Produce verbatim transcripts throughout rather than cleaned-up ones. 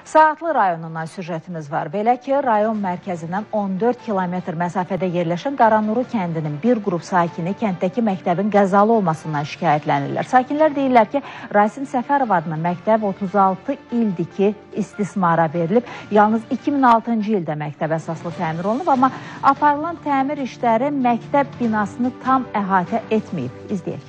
Saatlı rayonundan süjetimiz var. Belə ki, rayon mərkəzindən on dörd kilometr məsafədə yerləşən Qaranuru kəndinin bir qrup sakini kənddəki məktəbin qəzalı olmasından şikayətlənirlər. Sakinlər deyirlər ki, Rasim Səfərov adına məktəb otuz altı ildir ki, istismara verilib. Yalnız iki min altıncı ildə məktəb əsaslı təmir olunub, amma aparılan təmir işləri məktəb binasını tam əhatə etməyib. İzləyək.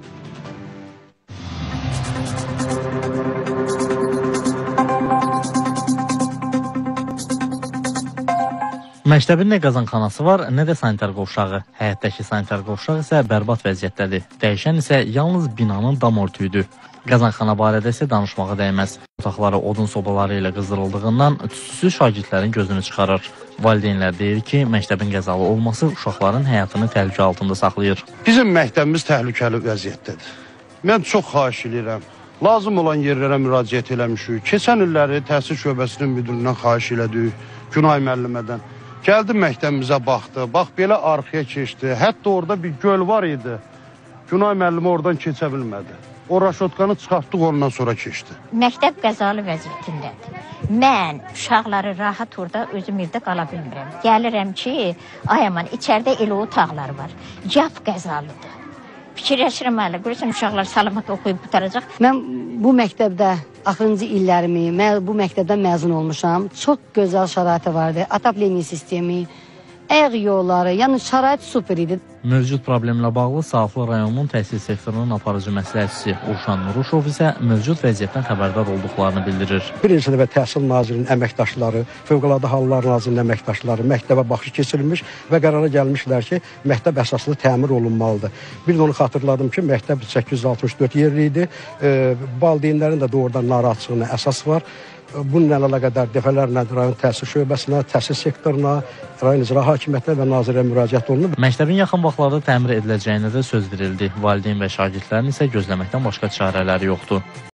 Məktəbin nə qazanxanası var, nə də sanitar qovşağı. Həyətdəki sanitar qovşaq isə bərbad vəziyyətdədir. Dəyişən isə yalnız binanın dam örtüyüdür. Qazanxana barədə isə danışmağa dəyməz. Otaqları odun sobaları ilə qızdırıldığından tüstüsü şagirdlərin gözünü çıxarır. Valideynlər deyir ki, məktəbin qəzalı olması uşaqların həyatını təhlükə altında saxlayır. Bizim məktəbimiz təhlükəli vəziyyətdədir. Mən çox xahiş edirəm. Lazım olan yerlərə müraciət eləmişik. Keçən illəri təhsil şöbəsinin müdüründən xahiş elədik, Günay müəllimədən. Gəldi məktəbimizə baxdı, bax belə arxaya keçdi. Hətta orada bir göl var idi. Günay müəllimi oradan keçə bilmədi. O raşotkanı çıxartdıq, ondan sonra keçdi. Məktəb qəzalı vəziyyətindədir. Mən uşaqları rahat orada özüm evdə qala bilmirəm. Gəlirəm ki, ay aman, içəridə elə otaqlar var. Yap qəzalıdır. Fikirləşirəm hələ, görürsən uşaqlar salamat oxuyub qutaracaq. Mən bu məktəbdə axırıncı illərimi, bu məktəbdən məzun olmuşam. Çox gözəl şəraiti vardı. Ataplenni sistemi, ayaq yolları, yəni şərait super idi. Mövcud problemlə bağlı Saatlı rayonunun təhsil sektorunun aparıcı məsləhətçisi Urşan Nuruşov isə mövcud vəziyyətdən xəbərdar olduqlarını bildirir. Birinci dəfə Təhsil Nazirinin əməkdaşları, Fövqəladə Hallar Nazirinin əməkdaşları məktəbə baxış keçirilmiş və qərara gəlmişlər ki, məktəb əsaslı təmir olunmalıdır. Bir də onu xatırladım ki, məktəb səkkiz yüz altmış dörd yerli idi. E, valideynlərin də doğrudan narahatlığına əsas var. Bununla əlaqədar dəfələrlə rayon təhsil şöbəsinə, təhsil sektoruna, rayon icra hakimiyyətinə və nazirəyə müraciət olunub. Məktəbin yaxın vaxtlarda təmir ediləcəyinə də söz verildi. Valideyn və şagirdlərin isə gözləməkdən başqa çarələri yoxdur.